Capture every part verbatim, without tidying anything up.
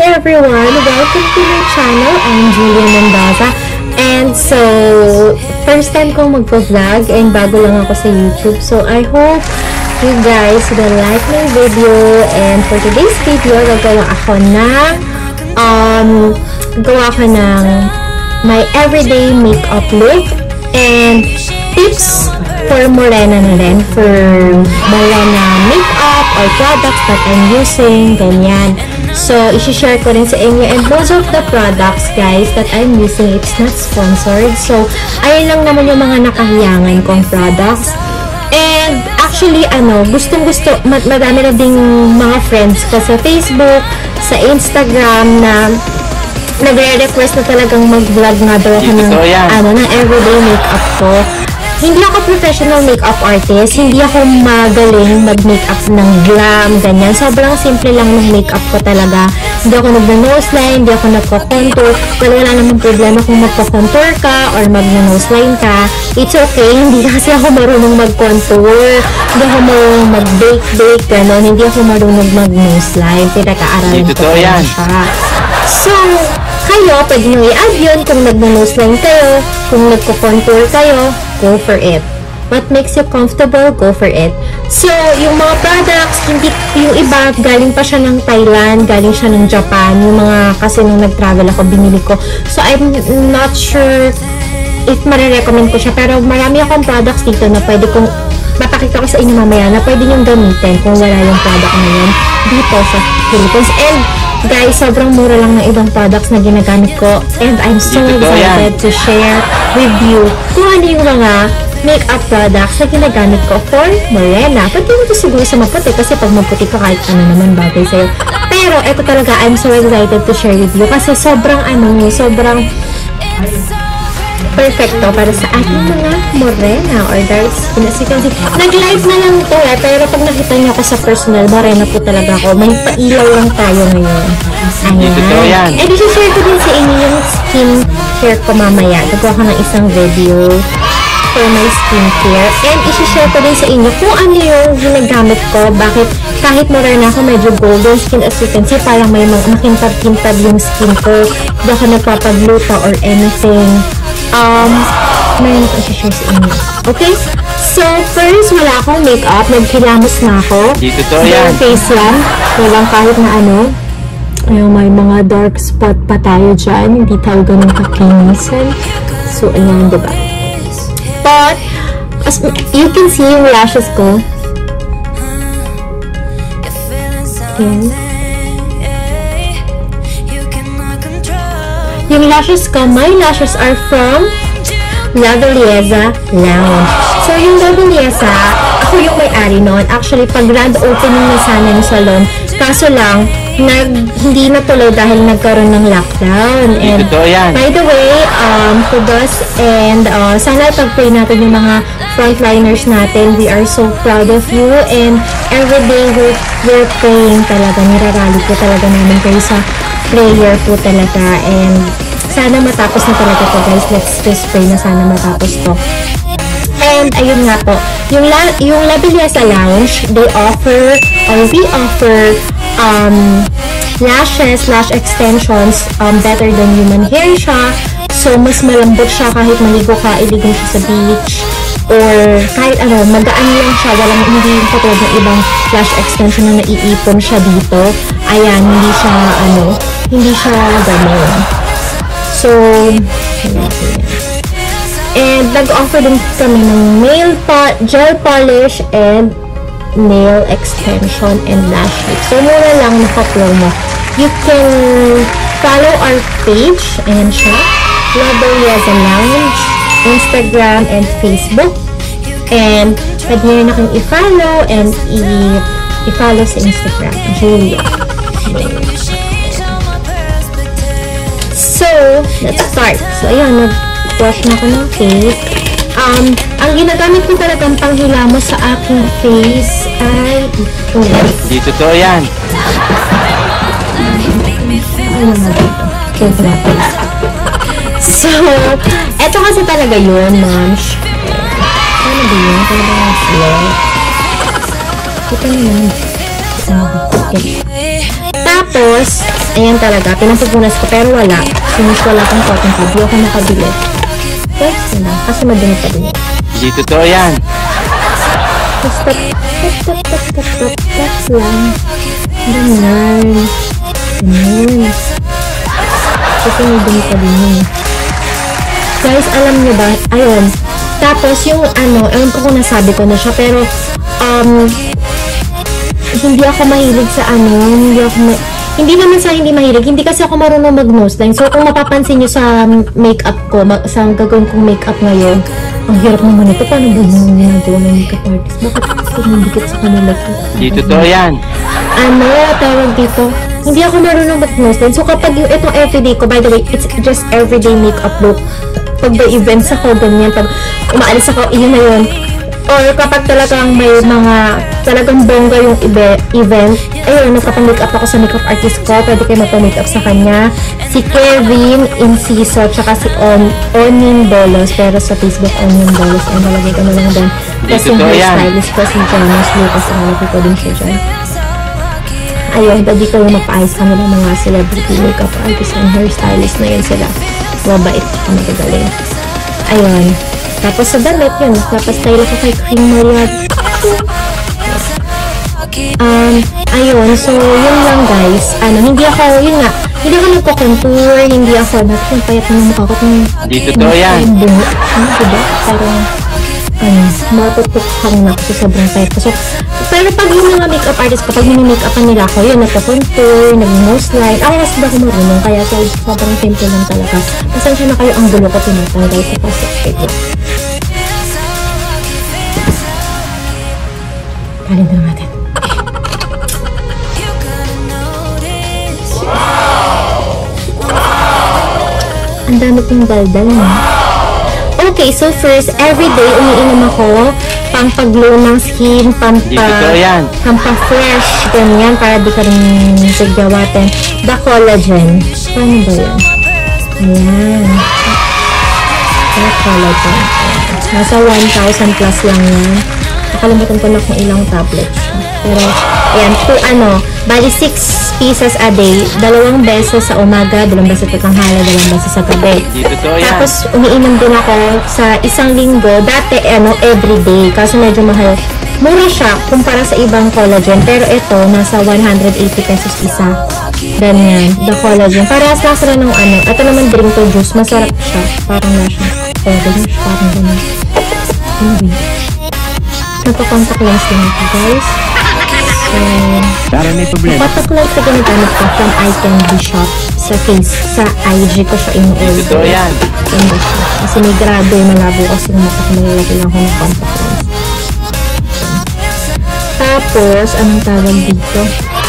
everyone! Welcome to my channel. I'm Julia Mendoza. And so, first time kong magpo-vlog and bago lang ako sa YouTube. So, I hope you guys will like my video. And for today's video, gagawa ako ng um, gawa ko ng my everyday makeup look and tips for Morena na rin, for Morena makeup or products that I'm using, ganyan. So, isi-share ko rin sa inyo. And most of the products, guys, that I'm using, it's not sponsored. So, ayun lang naman yung mga nakahiyangan kong products. And, actually, ano, gustong-gusto, marami na ding mga friends ko sa Facebook, sa Instagram, na nagre-request na talagang mag-vlog nga daw ako ng, ano, ng everyday makeup ko. Hindi ako professional makeup artist. Hindi ako magaling mag-makeup ng glam, ganyan. Sobrang simple lang ng makeup ko talaga. Hindi ako nag-nose line, hindi ako nagko-contour. Well, wala namang problema kung magko-contour ka or mag-nose line ka. It's okay. Hindi kasi ako marunong mag-contour. Hindi ako marunong mag-bake-bake, gano'n. Hindi ako marunong mag-nose line. Pinaka-aralan ko yan siya. So, kayo, pwede nyo i-add yun kung nag-nose line kayo, kung nagko-contour kayo, go for it. What makes you comfortable, go for it. So, yung mga products, hindi, yung iba, galing pa siya ng Thailand, galing siya ng Japan, yung mga, kasi nung nag-travel ako, binili ko. So, I'm not sure if marirecommend ko siya, pero marami akong products dito na pwede kong, mapakita ko sa inyo mamaya, na pwede nyo gamitin kung wala yung product na yun dito sa Philippines. And, guys, sobrang mura lang ng ibang products na ginagamit ko, and I'm so excited to share with you kung ano yung mga makeup products na ginagamit ko for Morena. Pwede mo ito siguro sa maputi, kasi pag maputi ko kahit ano naman bagay sa'yo. Pero ito talaga, I'm so excited to share with you kasi sobrang ano, sobrang perfecto para sa ating mga Morena or guys. Nag-live na lang ito eh, pero pag nakita niyo ako sa personal, Morena po talaga ako. May pailaw lang tayo ngayon. Ayan. And isi-share ko din sa inyo yung skincare ko mamaya. Gagawa ko ng isang video for my skincare. And isi-share ko din sa inyo kung ano yung ginagamit ko. Bakit kahit Morena ako, medyo golden skin, as you can see, parang may makintab-kintab yung skin ko. Hindi ako nagpapagluta or anything. Um, may isi-share sa inyo. Okay? So, first, wala akong makeup. Nagkilamos na ako. Dito to yan. Face lang. Walang kahit na ano. Ayun, may mga dark spot pa tayo dyan. Hindi tayo ganun kakinisan. So, ayan, diba? But, as you can see yung lashes ko. Ayan. Yung lashes ko, my lashes are from La Belleza Lounge. So, yung La Belleza, ako yung may-ari nun. Actually, pag grand opening na sana yung salon, kaso lang, nag, hindi natuloy dahil nagkaroon ng lockdown. And by the way, um, to those, and uh, sana pag-pray natin yung mga frontliners natin. We are so proud of you, and everyday we're, we're praying talaga. Nirarally ko talaga namin kayo sa prayer po talaga, and sana matapos na talaga to, guys. Let's just pray na sana matapos to. And ayun nga po, yung La, yung La Belleza Lounge, they offer or we offer um, lashes, lash extensions, um, better than human hair siya. So, mas malambot siya kahit maligo ka, iligo siya sa beach, or kahit ano, magaan lang siya, walang, hindi yung katulad ng ibang lash extension na naiipon siya dito. Ayan, hindi siya, ano, hindi siya gano'n. So, and nag-offer din kami ng nail po gel polish and nail extension and lash lift. So, mura lang naka-promo. You can follow our page, ayan siya, La Belleza Lounge, Instagram and Facebook. And pwede nyo na kang i-follow and i-follow sa Instagram, Julia. So, let's start. So, ayan, nag-wash na ko ng face. Um, ang ginagamit ko talagang panghilamos sa aking face ay ito. Dito to yan. Ano na dito? Ito na face. So, eto kasi talaga yun, moms. Ano ba yun? Ano ba yung slow? Ito na yun. Okay. Tapos, ayan talaga, pinapupunas ko pero wala. Sinus wala kong cotton pad. Di ako nakabili. Yes, yun lang. Kasi madumi pa din. Hindi totoo yan. Tap, tap, tap, tap, tap, tap, tap, tap lang. Ganyan. Ganyan. Kasi madumi pa din yun. Guys, alam niyo ba? Ayun. Tapos, yung ano, ewan ko kung nasabi ko na siya, pero, um, hindi ako mahilig sa ano, hindi ako ma hindi naman sa hindi mahilig, hindi kasi ako marunong mag-nose line. So, kung mapapansin nyo sa makeup ko, ma sa gagawin kong makeup ngayon, ang hirap naman ito. Paano ba yung ginagawa ng makeup artist? Bakit tumindikit sa kanila ito? Hindi totoo yan. Ano, tawag dito? Hindi ako marunong mag-nose line. So, kapag yung itong everyday ko, by the way, it's just everyday makeup look. Pag may events ako, ganyan. Pag umaalis ako, yun na yun. Or kapag talagang may mga talagang bongga yung event, ayun, nagpapang-makeup ako sa makeup artist ko. Pwede kayo magpa-makeup sa kanya. Si Kevin Inciso, tsaka si On Onin Bolos. Pero sa Facebook, Onin Bolos. Ay, nalagay ko na lang din. Tapos yung hairstylist ko, si Jonas Lucas. Nalagay ko din siya dyan. Ayun, pwede kayo magpa-ayos ka nila mga celebrity makeup artist and hairstylist na yun sila. Mabait ka magagaling. Ayun. Tapos sa damit yun, napastyle ako kay Cream Maria. Um, ayun, so yun lang guys. Ano, hindi ako, yun nga, hindi ako nagko-contour, hindi ako, bakit yung payat na mukha ko kung... Hindi totoo yan. Ano, diba? Parang, ano, matutukhang na ako sa sobrang payat ko. So, pero pag yung mga makeup artist, kapag mini-makeupan nila ako, yun, nagko-contour, nag-nose line, ako kasi ba ako marunong, kaya so, sobrang simple lang talaga. Pasensya na kayo ang gulo ko tinatanggal sa pasok. Kalin na natin. Ang dami kong daldal na. Okay, so first, everyday umiinom ako pang pag-glow ng skin, pampa-fresh, ganyan, para di ka rin sigyawatin. The collagen. Paano ba yan? Ayan. The collagen. Nasa one thousand plus lang yan. Nakalimutan ko na kung ilang tablets. Pero, ayan, to ano, bali six pieces a day, dalawang beses sa umaga, dalawang beses sa tanghali, dalawang beses sa gabi. Tapos, umiinom din ako sa isang linggo, dati, ano, everyday, kasi medyo mahal. Mura siya, kumpara sa ibang collagen, pero ito, nasa one hundred eighty pesos isa. Ganyan, the collagen. Parehas lang sila ng ano, ito naman drink to juice, masarap siya. Parang na siya. Orange, parang ganyan. Anyway. Nagpa-contact lens din ito, guys. So, para may problema. Contact lens na ginagamit ko from I Candy Shop sa face, sa I G ko siya in-order. Ito yan. Kasi may grado yung malabo kasi malalagay lang ako ng contact lens. Tapos, anong tawag dito?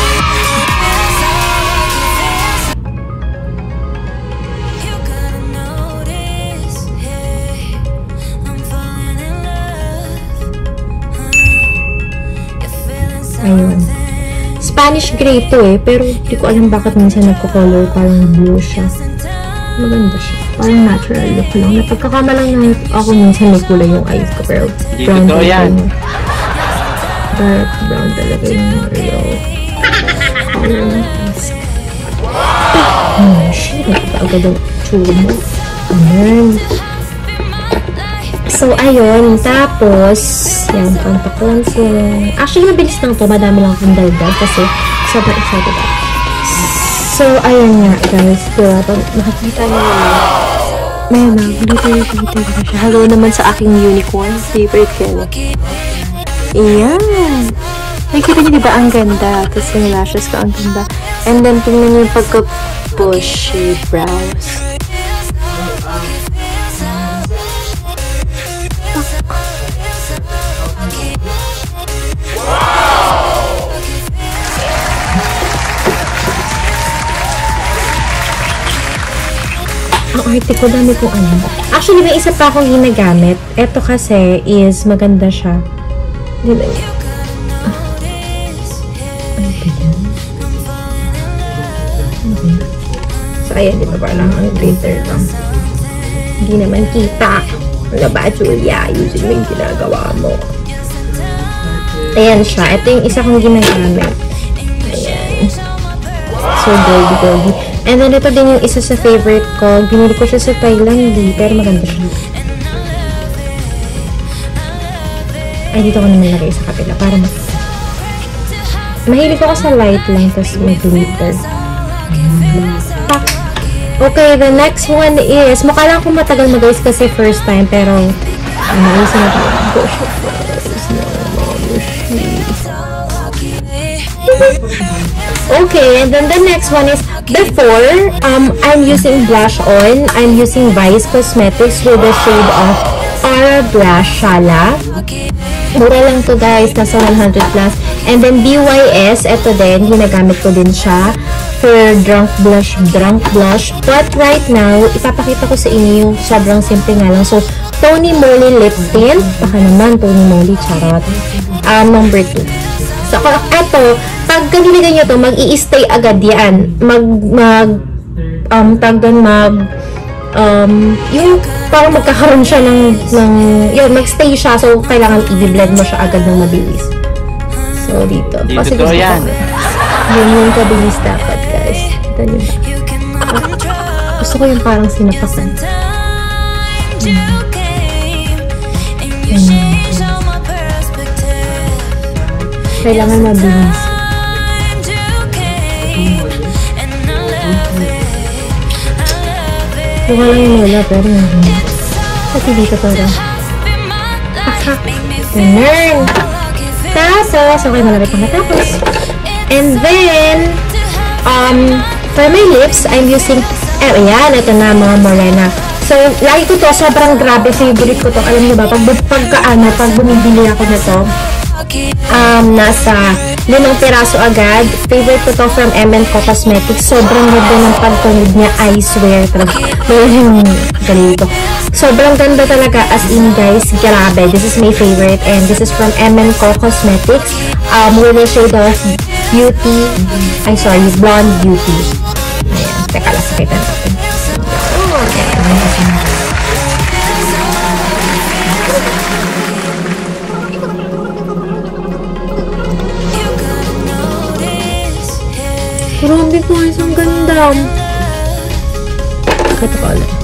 Ayun. Spanish gray to eh, pero di ko alam bakit minsan nagko-color, parang blue siya. Maganda siya. Parang natural look lang. Napagkakamalang na ako minsan may kulay yung eyes ko, pero brown talaga yung dark brown talaga yung real color. Oh shit, nagpapagad ang tsura mo. Ayan. So, ayun. Tapos, yan, contact lens yung... Actually, mabilis lang to. Madami lang akong daldal kasi sobrang excited ako. So, ayun nga, guys. Diba? Pag nakikita nyo naman. Mayroon na. Dito yung kita ko siya. Hello naman sa aking unicorn. Favorite ko yun. Ayan. Nakikita nyo diba ang ganda? Tapos yung lashes ko ang ganda. And then, tingnan nyo yung pagka-bushy brows. Ang arte ko, dami kong ano. Actually, may isa pa akong ginagamit. Ito kasi is maganda siya. Di ba niya? Ah. Ano ba yan? Ano ba yan? So, ayan, di ba parang ang glitter lang. Hindi naman kita. Ano ba, Julia? Ayusin mo yung ginagawa mo. Ayan siya. Ito yung isa kong ginagamit. Ayan. So, goldy, goldy. And then, ito din yung isa sa favorite ko. Binili ko siya sa Thailand, di. Pero maganda siya. Ay, dito ko naman lagay sa kapila. Para mag... Mahilig ako sa light lang, tapos may glitter. Okay, the next one is, mukha lang akong matagal na guys kasi first time, pero ano, isa na tayo. Okay, and then the next one is, before, um, I'm using blush on. I'm using Vice Cosmetics with the shade of Aura Blush Shala. Mura lang to guys, nasa one hundred plus. And then B Y S, ito din, ginagamit ko din siya for drunk blush, drunk blush. But right now, ipapakita ko sa inyo yung sobrang simple nga lang. So, Tony Moly Lip Tint. Baka naman, Tony Moly, charot. Um, number two. So, ito, pag nilagay nyo to, mag-i-stay agad yan. Mag, mag, um, tag doon, mag, um, yung parang magkakaroon siya ng, ng yun, mag-stay siya. So, kailangan i-blend mo siya agad ng mabilis. So, dito. Dito Kasi to gusto yan. ko. Yun yung kabilis dapat, guys. Ito nyo ba? Oh, gusto ko yung parang sinapakan. Hmm. Hmm. Kailangan mabilis. Mukha lang yung wala, pero hindi. Pati dito para. Aha! Ganun! Tapos, okay, malapit na matapos. And then, um, for my lips, I'm using, eh, ayan, ito na, mga Morena. So, lagi ko to, sobrang grabe, favorite ko to. Alam niyo ba, pag, pagka, ano, pag bumibili ako na to, um, nasa limang piraso agad. Favorite ko to from M and Co Cosmetics. Sobrang ganda ng pagtunog niya, I swear. Talaga, ganito. Sobrang ganda talaga, as in guys, grabe. This is my favorite, and this is from M and Co Cosmetics, um, with the shade of Beauty, I'm sorry, Blonde Beauty. Ayan, teka lang, sakitan natin. Oh, okay. Grabe ko, isang ganda. Ito ko ulit.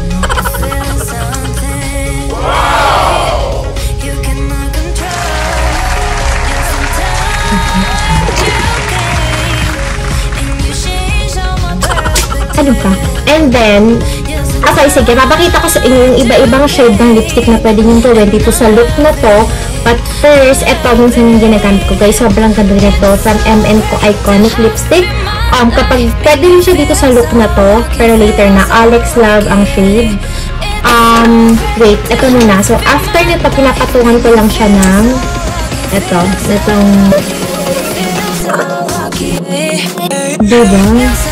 Ano pa? And then, okay, sige, papakita ko sa inyo yung iba-ibang shade ng lipstick na pwede nyo gawin dito sa look na to. But first, ito, minsan yung ginagamit ko, guys. Sobrang ganda nito from M and Co Iconic Lipstick. Um, kapag pwede rin siya dito sa look na to, pero later na, Alex Love ang shade. Um, wait, ito muna. So, after nito, pinapatungan ko lang siya ng ito, itong diba?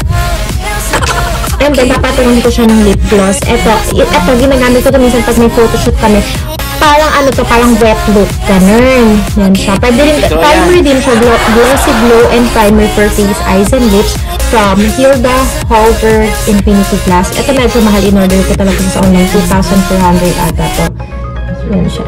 And then, papatungan ko siya ng lip gloss. Ito, ito, ginagamit ko ito minsan pag may photoshoot kami. Parang ano to, parang wet look. Ganun. Yan siya. Pwede rin, primer din siya. Glossy Glow and Primer for Face, Eyes, and Lips from Hilda Hallberg Infinity Glass. Ito medyo mahal. In-order ko talaga sa online. two thousand four hundred ata to. Yan siya.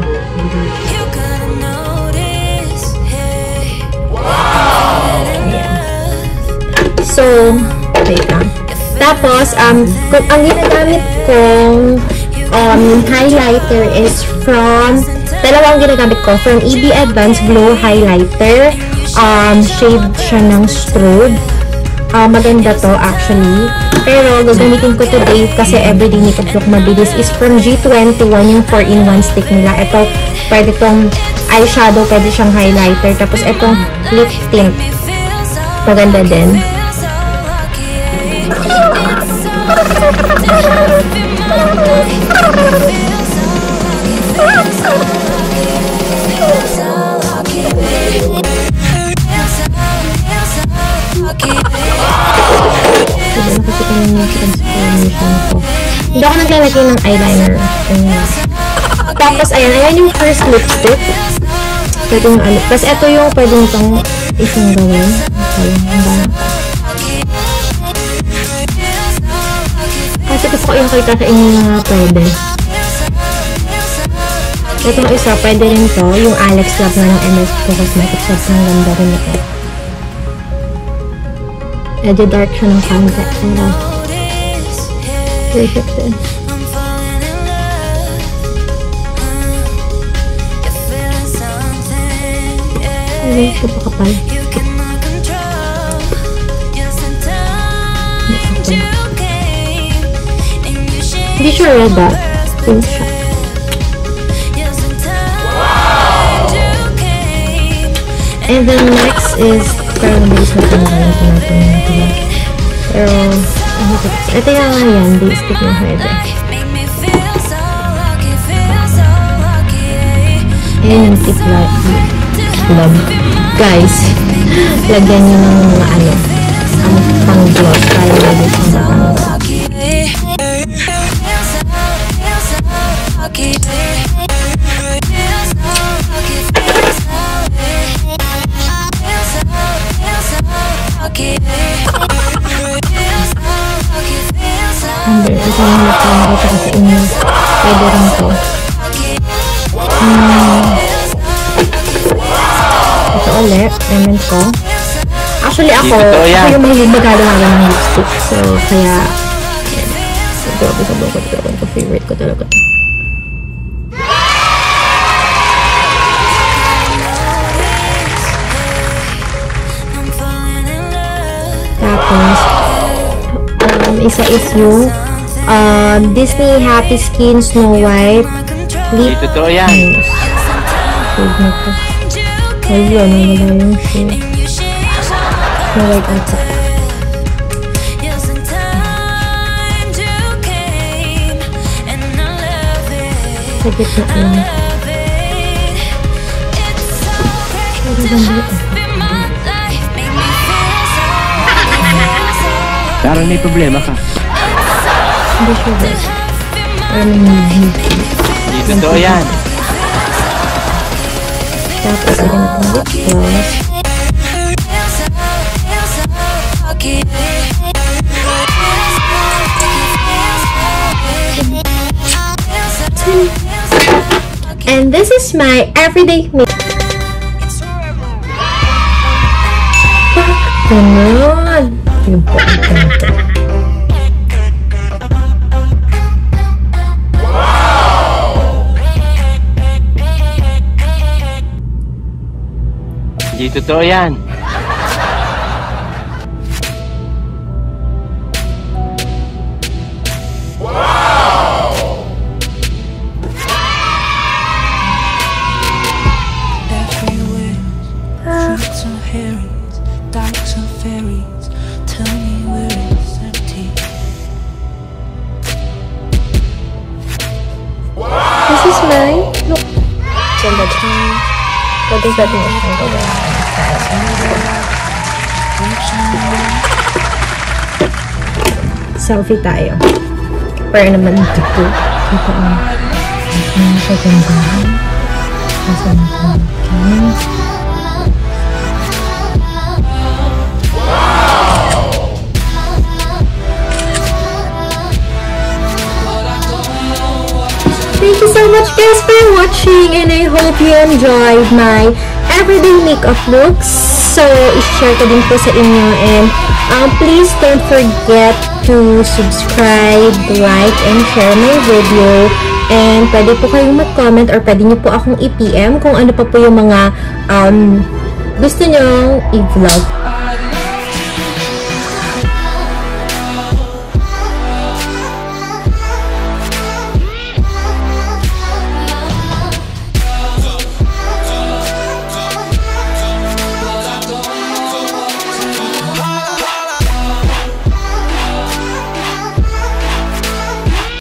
Ayan. So, wait lang. Tapos, um, kung ang ginagamit kong um, highlighter is from, dalawang ginagamit ko, from E B Advanced Glow Highlighter. Um, shade siya ng Strobe. Uh, maganda to actually. Pero, gagamitin ko today kasi everyday makeup look mabilis is from G twenty-one, yung four in one stick nila. Ito, pwede tong eyeshadow, pwede siyang highlighter. Tapos, itong lip tint. Maganda din. Hindi ako naglalagay ng eyeliner. Ayan. Tapos, ayan. Ayan yung first lipstick. Pwede yung ano. Tapos, ito yung pwede itong isang gawin. Ayan. Kasi gusto ko yung kita sa inyo na pwede. Itong isa, pwede rin to. Yung Alex Love na ng M and Co Cosmetics. Sobrang ganda rin ito. medyo dark siya ng konti. Pero, perfect din. Ay, ito pa kapal. Hindi siya red ah. Pink siya. And then next is parang base na pinagalan ko natin natin. Pero, ito yung yan, base tip ng Hydra. Ayan yung tip lab. Lab. Guys, lagyan nyo ng mga ano, ang pang-gloss para lagyan sa matangos. Under, ito yung nakakita ko sa inyo. Pwede rin ko. Hmm. Ito ulit. Payment ko. Actually ako, ako yung mahilig magagawa ng lipstick. So, kaya, ito, ito, ito, ito, ito, ito, favorite ko talaga. Tapos, um, isa is yung uh, Disney Happy Skin Snow White Lip Totoo yan. Shade na to. Ayun, ano ba yung shade? Snow White ata. Sa gitna lang. Pero ganda ito. Parang may problema ka. Hindi siya ba? Parang may beauty. Hindi totoo yan. Tapos, ito na itong lip gloss. And this is my everyday makeup. Ganon! Yung po ang ganito. Hindi totoo yan. This is my look. Ganda din. Pwede sa atin yung ganda. Selfie tayo. Para naman dito. Ito ang nasa ganda. Nasa ganda. Thank you so much guys for watching, and I hope you enjoyed my everyday makeup looks. So, i-share ko din po sa inyo, and um, please don't forget to subscribe, like, and share my video. And pwede po kayong mag-comment or pwede nyo po akong i-P M kung ano pa po yung mga um, gusto nyong i-vlog.